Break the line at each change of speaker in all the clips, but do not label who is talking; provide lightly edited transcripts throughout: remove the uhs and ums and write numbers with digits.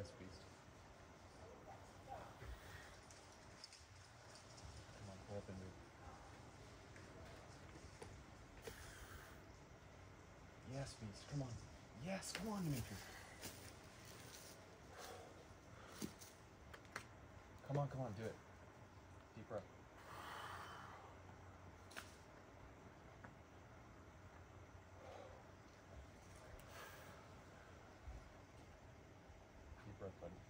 Yes, beast. Come on, pull up and move. Yes, beast. Come on. Yes, come on, Dimitri. Come on, do it. Deep breath. Deep breath, buddy.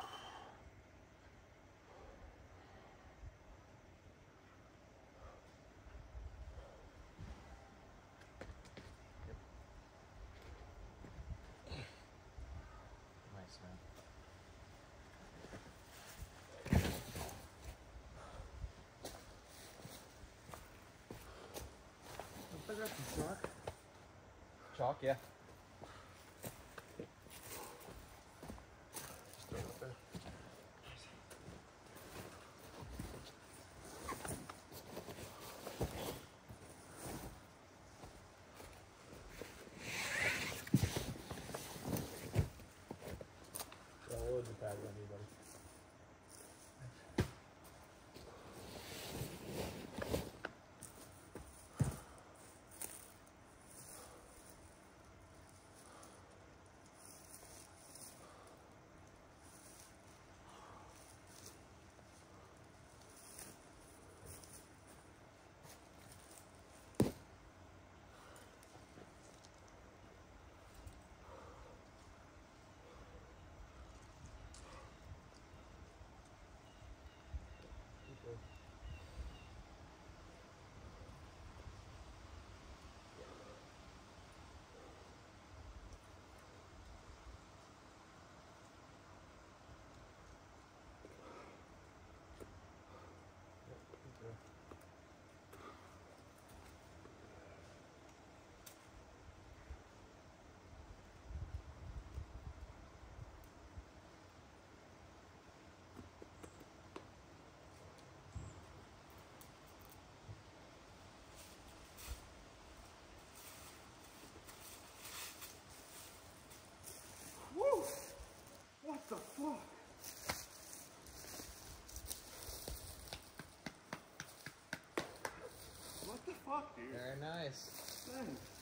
Yep. Nice, man.
I got some chalk.
Chalk, yeah. Just throw it up there.
Yeah, load the pad on you, buddy. Okay. Woo! What the fuck? What the fuck, dude?
Very nice.
Thanks.